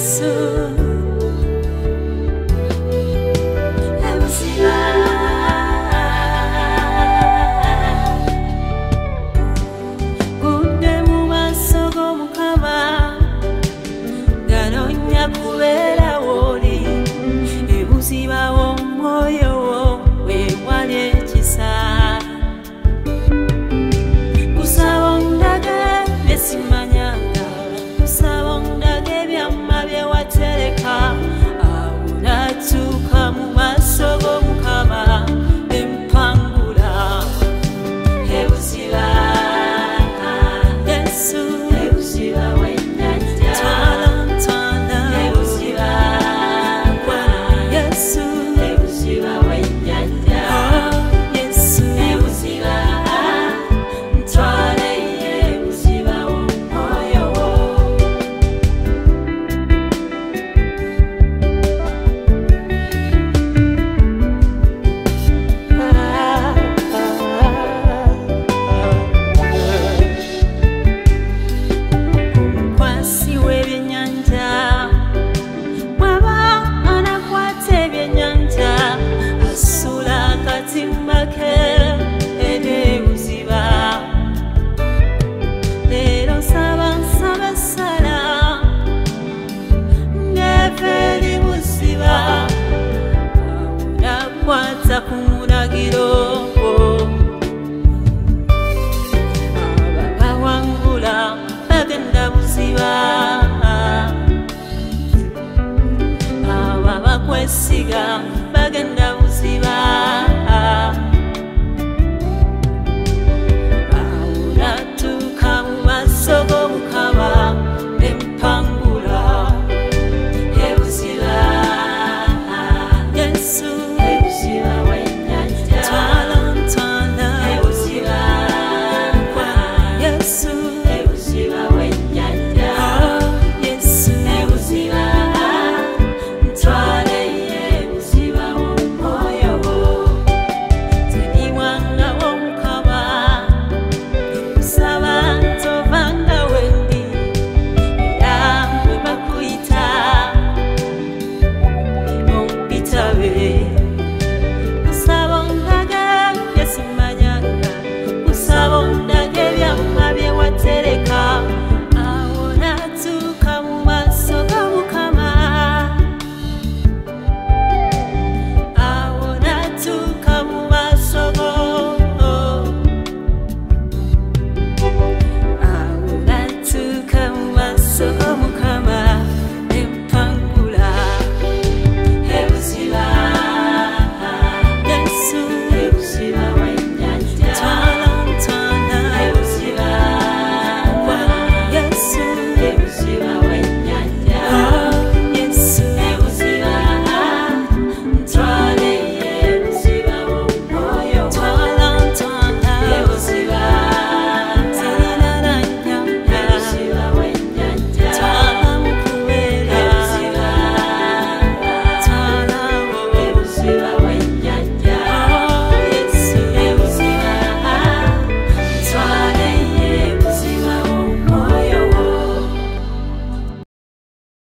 Yesu ebuziba gudde mu maaso g'Omukama ganonya kubeera w'oli ebuziba w'omwoyo wo weewali ekisa kusaba ondage bye simanyanga kusaba ondage ebyamma bye watereka awo natuuka mu maaso g'Omukama empangula ebuziba Yesu ebuziba w'ennyanja twala ebuziba Yesu ebuziba w'ennyanja Yesu ebuziba ntwala ebuziba w'omwoyo wo omukwasi w'ebyennyanja bw'aba anakwata ebyennyanja asula akatimba ke ebuziba leero nsaba essala ng'eva eri buziba nakwata ku mulagiro ababawangula bagenda buziba abo abakwesiga